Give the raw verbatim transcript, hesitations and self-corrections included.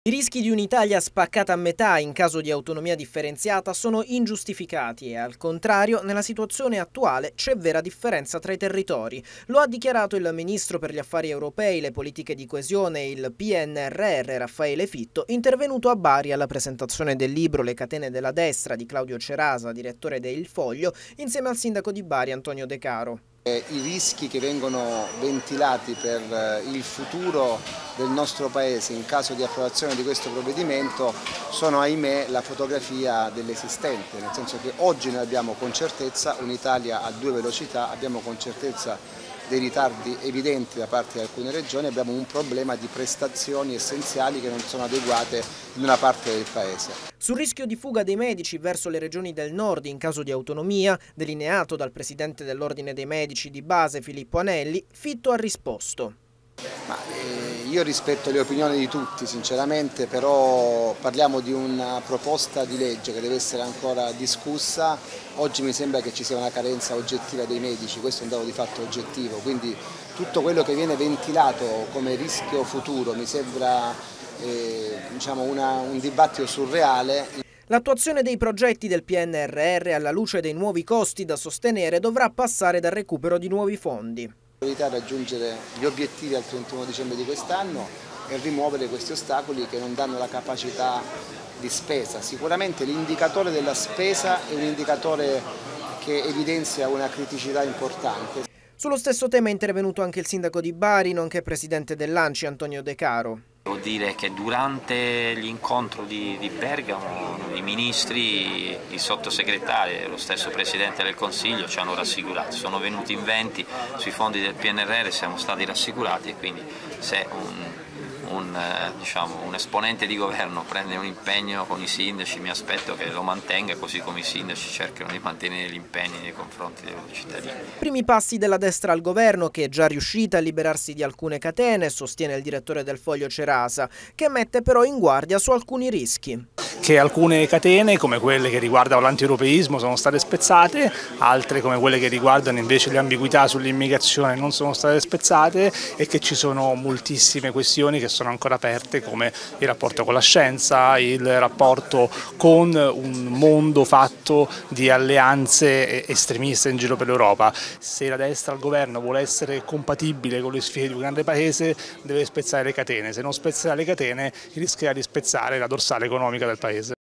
I rischi di un'Italia spaccata a metà in caso di autonomia differenziata sono ingiustificati e, al contrario, nella situazione attuale c'è vera differenza tra i territori. Lo ha dichiarato il Ministro per gli Affari Europei, le politiche di coesione e il P N R R Raffaele Fitto, intervenuto a Bari alla presentazione del libro Le catene della destra di Claudio Cerasa, direttore de Il Foglio, insieme al sindaco di Bari Antonio De Caro. I rischi che vengono ventilati per il futuro del nostro Paese in caso di approvazione di questo provvedimento sono, ahimè, la fotografia dell'esistente, nel senso che oggi noi abbiamo con certezza un'Italia a due velocità, abbiamo con certezza dei ritardi evidenti da parte di alcune regioni, abbiamo un problema di prestazioni essenziali che non sono adeguate in una parte del Paese. Sul rischio di fuga dei medici verso le regioni del nord in caso di autonomia, delineato dal presidente dell'Ordine dei Medici di base Filippo Anelli, Fitto ha risposto. Ma, eh, io rispetto le opinioni di tutti sinceramente, però parliamo di una proposta di legge che deve essere ancora discussa. Oggi mi sembra che ci sia una carenza oggettiva dei medici, questo è un dato di fatto oggettivo, quindi tutto quello che viene ventilato come rischio futuro mi sembra eh, diciamo una, un dibattito surreale. L'attuazione dei progetti del P N R R alla luce dei nuovi costi da sostenere dovrà passare dal recupero di nuovi fondi. La priorità è raggiungere gli obiettivi al trentuno dicembre di quest'anno e rimuovere questi ostacoli che non danno la capacità di spesa. Sicuramente l'indicatore della spesa è un indicatore che evidenzia una criticità importante. Sullo stesso tema è intervenuto anche il sindaco di Bari, nonché presidente dell'Anci Antonio De Caro. Devo dire che durante l'incontro di, di Bergamo i ministri, i sottosegretari e lo stesso Presidente del Consiglio ci hanno rassicurato, sono venuti in venti sui fondi del P N R R, siamo stati rassicurati e quindi se un, un, diciamo, un esponente di governo prende un impegno con i sindaci mi aspetto che lo mantenga, così come i sindaci cercano di mantenere gli impegni nei confronti dei loro cittadini. Primi passi della destra al governo, che è già riuscita a liberarsi di alcune catene, sostiene il direttore del Foglio Cerasa, che mette però in guardia su alcuni rischi. Che alcune catene, come quelle che riguardano l'antieuropeismo, sono state spezzate, altre come quelle che riguardano invece le ambiguità sull'immigrazione non sono state spezzate e che ci sono moltissime questioni che sono ancora aperte, come il rapporto con la scienza, il rapporto con un mondo fatto di alleanze estremiste in giro per l'Europa. Se la destra al governo vuole essere compatibile con le sfide di un grande paese deve spezzare le catene, se non spezzerà le catene rischierà di spezzare la dorsale economica del paese.